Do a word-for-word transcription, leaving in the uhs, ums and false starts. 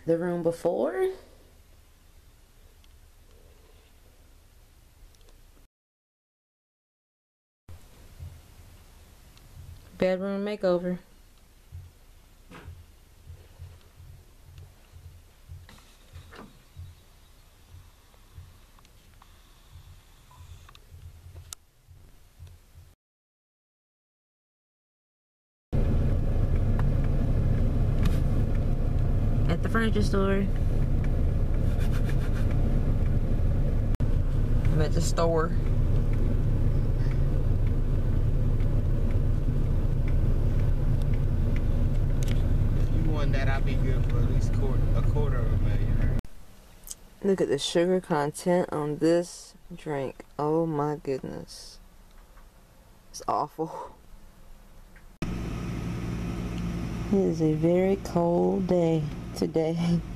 the room before. Bedroom makeover. At the furniture store. I'm at the store. If you won that, I'd be good for at least quarter, a quarter of a million. Look at the sugar content on this drink. Oh my goodness. It's awful. It is a very cold day today.